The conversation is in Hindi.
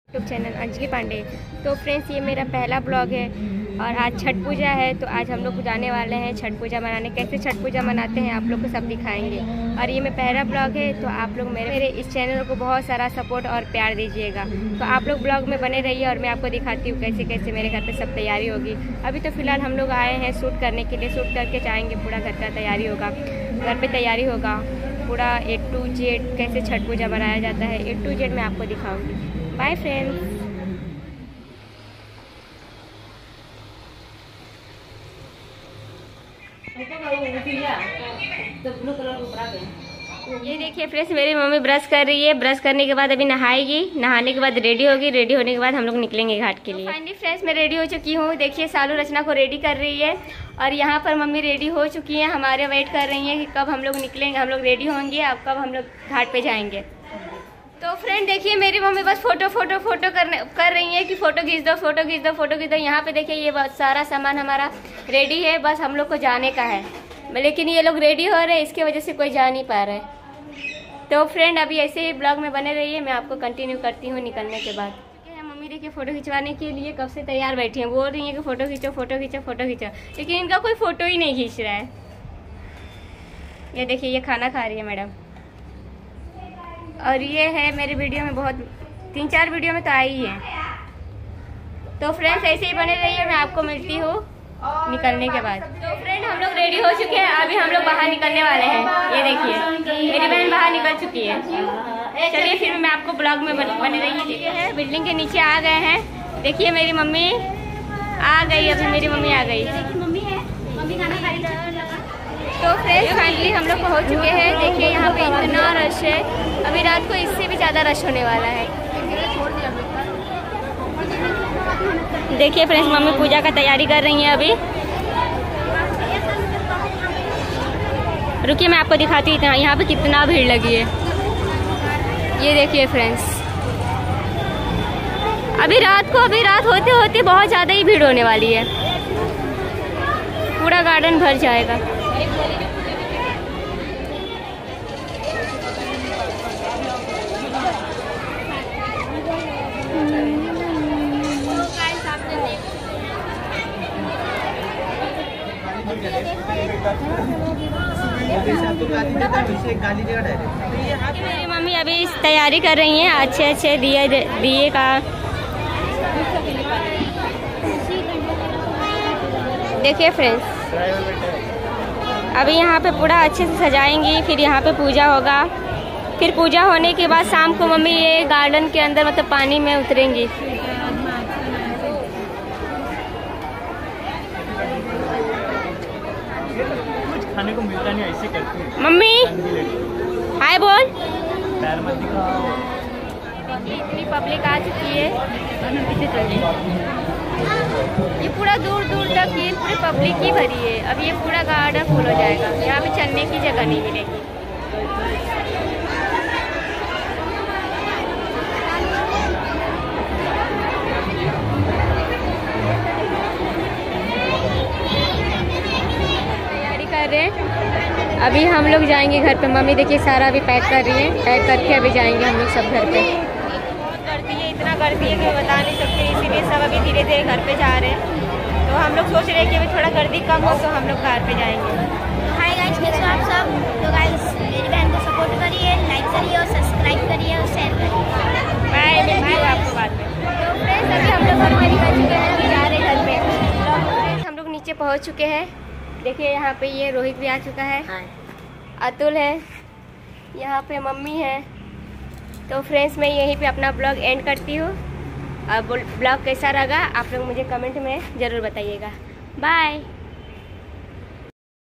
YouTube channel Anjali Pandey. तो फ्रेंड्स, ये मेरा पहला ब्लॉग है और आज छठ पूजा है। तो आज हम लोग जाने वाले हैं छठ पूजा मनाने। कैसे छठ पूजा मनाते हैं आप लोग को सब दिखाएंगे। और ये मेरा पहला ब्लॉग है, तो आप लोग मेरे इस चैनल को बहुत सारा सपोर्ट और प्यार दीजिएगा। तो आप लोग ब्लॉग में बने रहिए और मैं आपको दिखाती हूँ कैसे कैसे मेरे घर पर सब तैयारी होगी। अभी तो फिलहाल हम लोग आए हैं शूट करने के लिए। शूट करके जाएंगे, पूरा घर का तैयारी होगा, घर पर तैयारी होगा पूरा A to Z कैसे छठ पूजा मनाया जाता है। A to Z मैं आपको दिखाऊंगी। Bye friends. ये देखिए फ्रेंड्स, मेरी मम्मी ब्रश कर रही है। ब्रश करने के बाद अभी नहाएगी, नहाने के बाद रेडी होगी। रेडी होने के बाद हम लोग निकलेंगे घाट के लिए। फाइनली फ्रेंड्स, मैं रेडी हो चुकी हूँ। देखिए सालू रचना को रेडी कर रही है और यहाँ पर मम्मी रेडी हो चुकी है। हमारे वेट कर रही है कि कब हम लोग निकलेंगे, हम लोग रेडी होंगे, अब कब हम लोग घाट पे जाएंगे। तो फ्रेंड देखिए, मेरी मम्मी बस फोटो कर रही है कि फोटो खींच दो, फोटो खींच दो, फोटो खींच दो। यहाँ पे देखिए ये बहुत सारा सामान हमारा रेडी है, बस हम लोग को जाने का है। लेकिन ये लोग रेडी हो रहे हैं, इसकी वजह से कोई जा नहीं पा रहा है। तो फ्रेंड अभी ऐसे ही ब्लॉग में बने रहिए, मैं आपको कंटिन्यू करती हूँ निकलने के बाद। मम्मी देखिए फोटो खिंचवाने के लिए कब से तैयार बैठी हैं, बोल रही हैं कि फोटो खींचो, फोटो खींचो, फोटो खींचो, लेकिन इनका कोई फोटो ही नहीं खींच रहा है। ये देखिए ये खाना खा रही है मैडम। और ये है मेरे वीडियो में बहुत 3-4 वीडियो में तो आई है। तो फ्रेंड्स ऐसे ही बने रहिए, मैं आपको मिलती हूँ निकलने के बाद। तो फ्रेंड हम लोग रेडी हो चुके हैं, अभी हम लोग बाहर निकलने वाले हैं। ये देखिए मेरी बहन बाहर निकल चुकी है। चलिए फिर मैं आपको ब्लॉग में बने रहिए। है बिल्डिंग के नीचे आ गए हैं। देखिए मेरी मम्मी आ गई, अभी मेरी मम्मी आ गई। मम्मी खाना खा रही। तो फ्रेंड्स फाइनली हम लोग पहुंच चुके हैं। देखिए यहाँ पे इतना रश है, अभी रात को इससे भी ज़्यादा रश होने वाला है। देखिए फ्रेंड्स, मम्मी पूजा का तैयारी कर रही हैं अभी। रुकिए मैं आपको दिखाती हूँ यहाँ पे कितना भीड़ लगी है। ये देखिए फ्रेंड्स, अभी रात होते होते बहुत ज़्यादा ही भीड़ होने वाली है। पूरा गार्डन भर जाएगा। मेरी मम्मी अभी तैयारी कर रही हैं अच्छे दिए का। देखिए फ्रेंड्स, अभी यहाँ पे पूरा अच्छे से सजाएंगी, फिर यहाँ पे पूजा होगा। फिर पूजा होने के बाद शाम को मम्मी ये गार्डन के अंदर मतलब पानी में उतरेंगी। खाने को मिलता नहीं, ऐसे करती है मम्मी। हाय बोल। पैर मत दिखाओ। इतनी पब्लिक आ चुकी है, ये पूरा दूर तक ये पूरी पब्लिक ही भरी है। अब ये पूरा गार्डन फुल हो जाएगा, यहाँ पे चलने की जगह नहीं मिलेगी। तैयारी कर रहे हैं, अभी हम लोग जाएंगे घर पे। मम्मी देखिए सारा अभी पैक कर रही है, पैक करके अभी जाएंगे हम लोग सब घर पे। इतना गर्दी है कि मैं बता नहीं सकती, इसीलिए सब अभी धीरे धीरे घर पे जा रहे हैं। तो हम लोग सोच रहे हैं कि अभी थोड़ा गर्दी कम हो तो हम लोग घर पे जाएंगे। हाय गाइस, कैसे हो आप सब। तो गाइस मेरी बहन को सपोर्ट करिए, लाइक करिए और सब्सक्राइब करिए और शेयर करिए। बाय, मिलती हूँ आपको बाद में। तो फ्रेंड्स अभी हम लोग घर पे निकल चुके हैं, अभी जा रहे हैं घर पे। फ्रेंड्स हम लोग नीचे पहुँच चुके हैं। देखिए यहाँ पे ये रोहित भी आ चुका है, अतुल है, यहाँ पे मम्मी है। तो फ्रेंड्स मैं यहीं पे अपना ब्लॉग एंड करती हूँ। अब ब्लॉग कैसा लगा आप लोग मुझे कमेंट में ज़रूर बताइएगा। बाय।